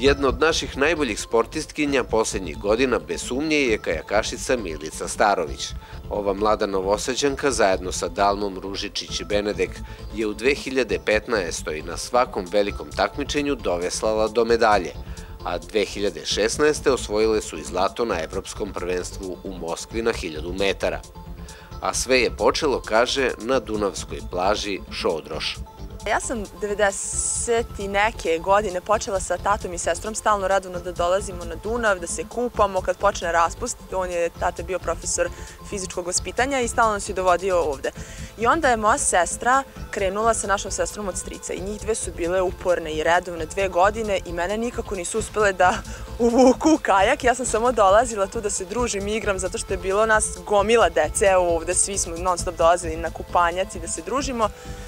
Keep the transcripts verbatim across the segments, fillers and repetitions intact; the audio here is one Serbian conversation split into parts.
Jedna od naših najboljih sportistkinja posljednjih godina bez sumnje je kajakašica Milica Starović. Ova mlada Novosađanka zajedno sa Dalmom Ružičić i Benedek je u dve hiljade petnaestoj. na svakom velikom takmičenju doveslala do medalje, a dve hiljade šesnaeste. osvojile su i zlato na Evropskom prvenstvu u Moskvi na hiljadu metara. A sve je počelo, kaže, na dunavskoj plaži Šodroš. Ja sam devedeset i neke godine počela sa tatom i sestrom stalno redovno da dolazimo na Dunav, da se kupamo kad počne raspust. On je, tata bio profesor fizičkog vaspitanja i stalno nas je dovodio ovde. I onda je moja sestra krenula sa našom sestrom od strica i njih dve su bile uporne i redovne dve godine i mene nikako nisu uspele da uvuku u kajak. Ja sam samo dolazila tu da se družim i igram zato što je bilo nas gomila dece. Evo ovde svi smo non stop dolazili na kupanjac i da se družimo.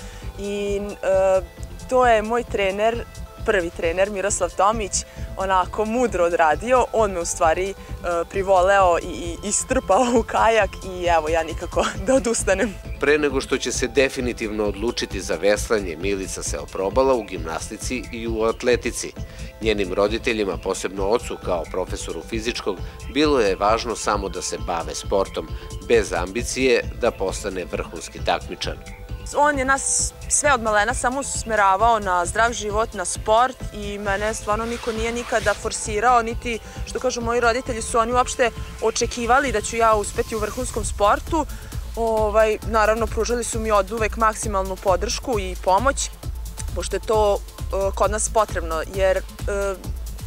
I e, to je moj trener, prvi trener Miroslav Tomić, onako mudro odradio. On me u stvari e, privoleo i, i istrpao u kajak i evo ja nikako da odustanem. Pre nego što će se definitivno odlučiti za veslanje, Milica se oprobala u gimnastici i u atletici. Njenim roditeljima, posebno ocu kao profesoru fizičkog, bilo je važno samo da se bave sportom, bez ambicije da postane vrhunski takmičar. On je nas sve od malena samo usmeravao na zdrav život, na sport i mene stvarno niko nije nikada forsirao, niti, što kažu moji roditelji, su oni uopšte očekivali da ću ja uspeti u vrhunskom sportu. Ovaj, naravno, pružali su mi od uvek maksimalnu podršku i pomoć, pošto je to uh, kod nas potrebno, jer uh,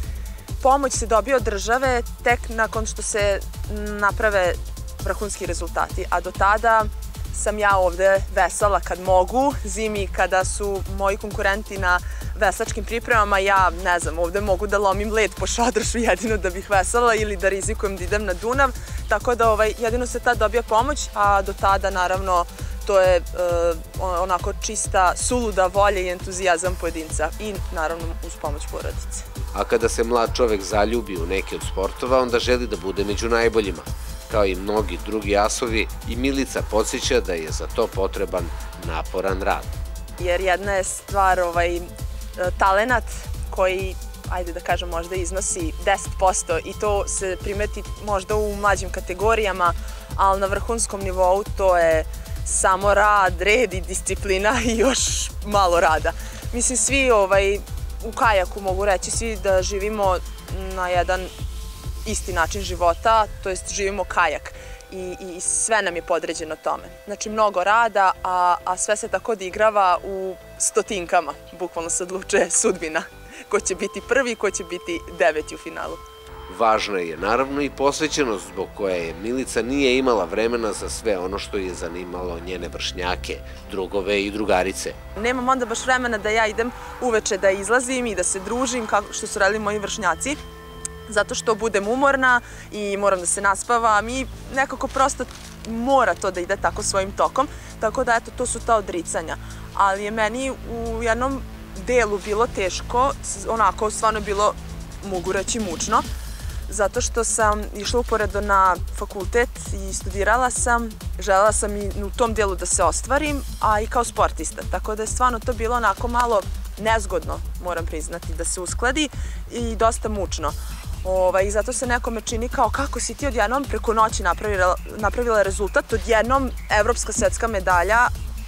pomoć se dobije od države tek nakon što se naprave vrhunski rezultati, a do tada sam ja ovde veslala kad mogu, zimi kada su moji konkurenti na veslačkim pripremama, ja ne znam, ovde mogu da lomim led po Šodrošu jedino da bih veslala ili da rizikujem da idem na Dunav, tako da ovaj, jedino se tad dobija pomoć, a do tada naravno to je uh, onako čista suluda volja i entuzijazam pojedinca i naravno uz pomoć porodice. A kada se mlad čovek zaljubi u neki od sportova, onda želi da bude među najboljima. Kao i mnogi drugi asovi, i Milica podsjeća da je za to potreban naporan rad. Jer jedna je stvar ovaj, talenat koji, ajde da kažem, možda iznosi deset posto i to se primeti možda u mlađim kategorijama, ali na vrhunskom nivou to je samo rad, red i disciplina i još malo rada. Mislim, svi ovaj, u kajaku mogu reći, svi da živimo na jedan isti način života, to jest živimo kajak i, i sve nam je podređeno tome. Znači mnogo rada, a, a sve se tako odigrava u stotinkama. Bukvalno se odlučuje sudbina. Ko će biti prvi, ko će biti deveti u finalu. Važna je naravno i posvećenost zbog koje Milica nije imala vremena za sve ono što je zanimalo njene vršnjake, drugove i drugarice. Nemam onda baš vremena da ja idem uveče da izlazim i da se družim kao što su radili moji vršnjaci, zato što budem umorna i moram da se naspavam i nekako prosto mora to da ide tako svojim tokom, tako da eto, to su ta odricanja. Ali je meni u jednom delu bilo teško, onako stvarno bilo, mogu reći, mučno, zato što sam išla uporedo na fakultet i studirala sam, želela sam i u tom delu da se ostvarim, a i kao sportista, tako da je stvarno to bilo onako malo nezgodno, moram priznati, da se uskladi i dosta mučno. Ovaj, I zato se nekome čini kao kako si ti odjednom preko noći napravila, napravila rezultat, odjednom evropska svetska medalja,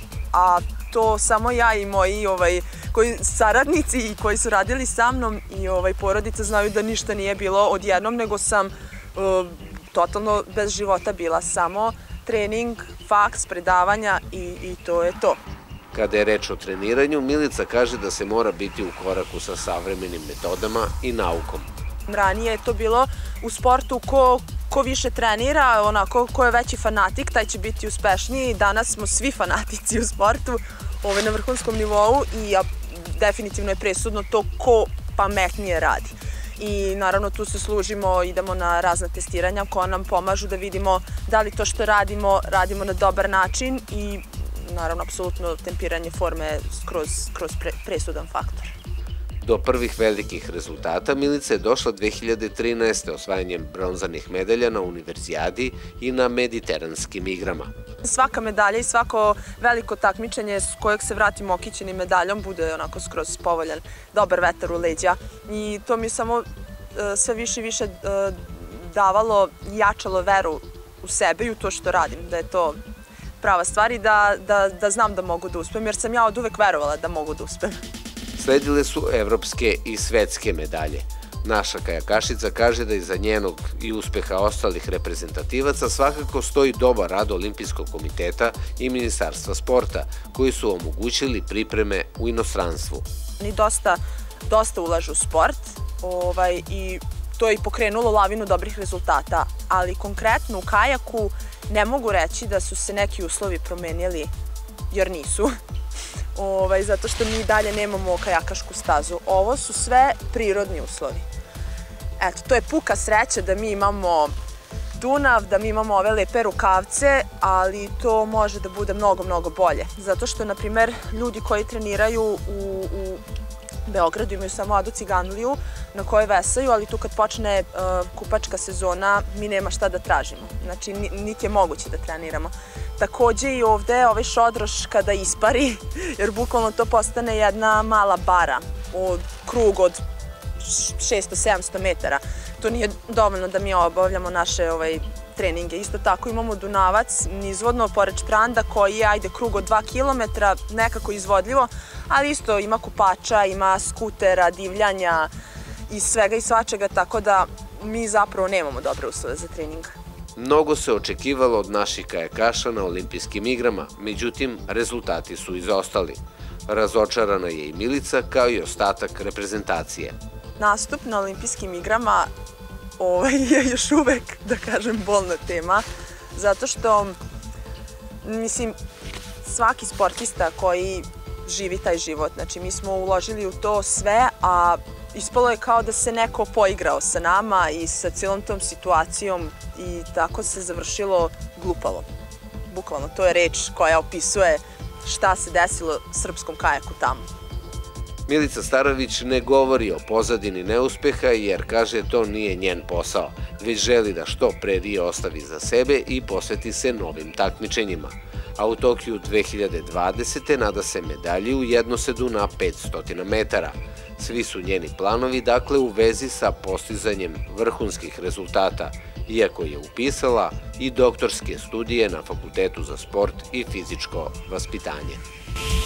a to samo ja i moji ovaj, koji, saradnici i koji su radili sa mnom i ovaj, porodica znaju da ništa nije bilo odjednom, nego sam uh, totalno bez života bila, samo trening, faks, predavanja i, i to je to. Kada je reč o treniranju, Milica kaže da se mora biti u koraku sa savremenim metodama i naukom. Ranije je to bilo u sportu ko, ko više trenira, onako, ko je veći fanatik, taj će biti uspešniji. Danas smo svi fanatici u sportu ovaj, na vrhunskom nivou i a, definitivno je presudno to ko pametnije radi. I naravno tu se služimo, idemo na razna testiranja koja nam pomažu da vidimo da li to što radimo, radimo na dobar način i naravno apsolutno tempiranje forme kroz, kroz pre, presudan faktor. Do prvih velikih rezultata Milica je došla dve hiljade trinaeste. osvajanjem bronzanih medalja na Univerzijadi i na Mediteranskim igrama. Svaka medalja i svako veliko takmičenje s kojeg se vratim okićenim medaljom bude onako skroz povoljan, dobar vetar u leđa. I to mi je samo sve više i više davalo, jačalo veru u sebe i u to što radim, da je to prava stvar i da, da, da znam da mogu da uspem, jer sam ja od uvek verovala da mogu da uspem. Sledile su evropske i svetske medalje. Naša kajakašica kaže da iza njenog i uspeha ostalih reprezentativaca svakako stoji dobar rad Olimpijskog komiteta i Ministarstva sporta, koji su omogućili pripreme u inostranstvu. Oni dosta, dosta ulažu u sport ovaj, i to je i pokrenulo lavinu dobrih rezultata, ali konkretno u kajaku ne mogu reći da su se neki uslovi promenili, jer nisu. Ovaj, zato što mi dalje nemamo kajakašku stazu. Ovo su sve prirodni uslovi. Eto, to je puka sreća da mi imamo Dunav, da mi imamo ove lepe rukavce, ali to može da bude mnogo, mnogo bolje. Zato što, na primer, ljudi koji treniraju u, u Beogradu imaju samo Adu Ciganliju na kojoj vesaju, ali tu kad počne uh, kupačka sezona mi nema šta da tražimo. Znači, niti je moguće da treniramo. Takođe i ovde ovaj šodroš kada ispari, jer bukvalno to postane jedna mala bara, od krug od šesto do sedamsto metara. To nije dovoljno da mi obavljamo naše ovaj, treninge. Isto tako imamo Dunavac nizvodno pored Štranda koji je, ajde, krug od dva kilometra, nekako izvodljivo, ali isto ima kupača, ima skutera, divljanja i svega i svačega, tako da mi zapravo nemamo dobre uslove za trening. Mnogo se očekivalo od naših kajakaša na olimpijskim igrama, međutim, rezultati su izostali. Razočarana je i Milica, kao i ostatak reprezentacije. Nastup na olimpijskim igrama ovaj, je još uvek, da kažem, bolna tema, zato što, mislim, svaki sportista koji živi taj život, znači mi smo uložili u to sve, a ispalo je kao da se neko poigrao sa nama i sa cijelom tom situacijom i tako se završilo glupavo. Bukvalno, to je reč koja opisuje šta se desilo srpskom kajaku tamo. Milica Starović ne govori o pozadini neuspeha jer kaže to nije njen posao, već želi da što pre Rio ostavi za sebe i posveti se novim takmičenjima. A u Tokiju dve hiljade dvadesete. nada se medalji u jednosedu na petsto metara. Svi su njeni planovi, dakle, u vezi sa postizanjem vrhunskih rezultata, iako je upisala i doktorske studije na Fakultetu za sport i fizičko vaspitanje.